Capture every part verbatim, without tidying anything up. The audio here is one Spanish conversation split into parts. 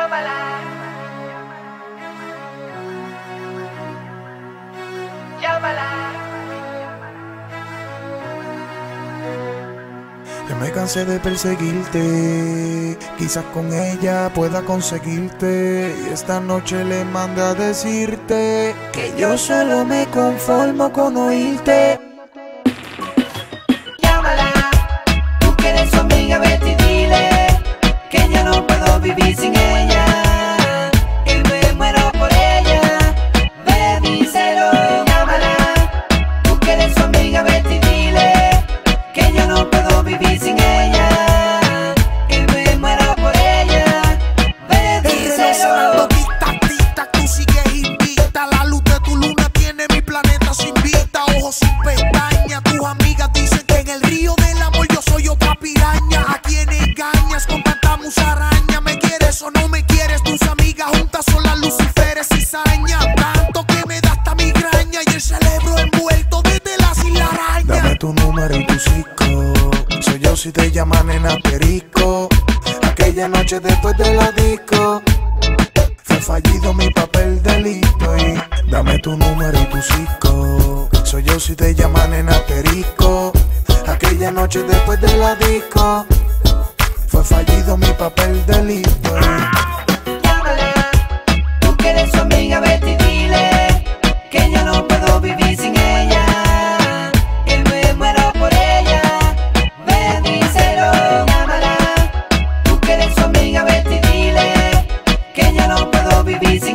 Llámala. Llámala. Que me cansé de perseguirte, quizás con ella pueda conseguirte. Y esta noche le mandé a decirte que yo solo me conformo con oírte. Llámala, tú que eres su amiga, vete y dile que yo no puedo vivir sin ella, que me muero por ella, ve díselo. Llámala, tú que eres su amiga, vete y dile que yo no puedo vivir sin ella, que me muero por ella, ve díselo. Tic-tac, tú sigues invicta. La luz de tu luna tiene mi planeta sin vista. Ojos sin pestañas, tus amigas dicen que en el río del amor yo soy otra piraña. ¿A quién engañas con tanta musaraña? ¿Me quieres o no me quieres? Tus amigas juntas son las luciferes y cizaña. Tanto que me da hasta migraña y el cerebro envuelto desde la araña. Dame tu número y tu psico, soy yo si te llaman en asterisco. Aquella noche después de la disco fue fallido mi papel delito. Y dame tu número y tu psico, soy yo si te llaman en asterisco. Aquella noche después de la disco fue fallido mi papel delito. Llámala, tú que eres su amiga, vete y dile que yo no puedo vivir sin ella, que me muero por ella, ve díselo. Llámala, tú que eres su amiga, vete y dile que yo no puedo vivir sin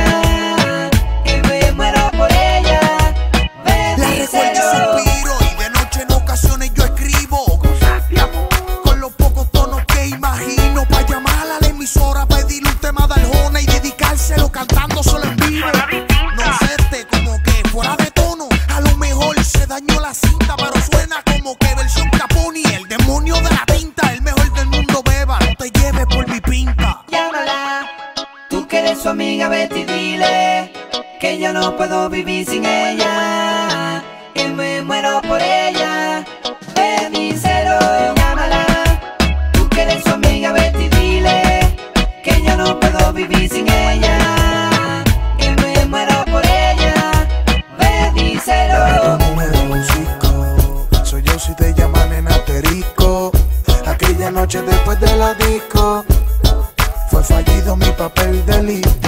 ella, que me muero por ella, ve La recuerdo y díselo. suspiro y de noche en ocasiones yo escribo cosas de amor con los pocos tonos que imagino, pa' llamarla a la emisora, pedirle un tema de Arjona y dedicárselo cantando solo en vivo. No sé, este como que fuera de tono, a lo mejor se dañó la cinta, pero suena como que versión Caponi, el demonio de la tinta. El mejor del mundo, beba, no te lleves por mi pinta. Llámala, tú que eres su amiga, vete y dile que yo no puedo vivir sin ella, que me muero por ella, ve díselo. Llámala, tú que eres su amiga, vete y dile que yo no puedo vivir sin ella, que me muero por ella, ve díselo. Dame tu número, músico, soy yo si te llaman en asterisco. Aquella noche después de la disco fue fallido mi papel delito.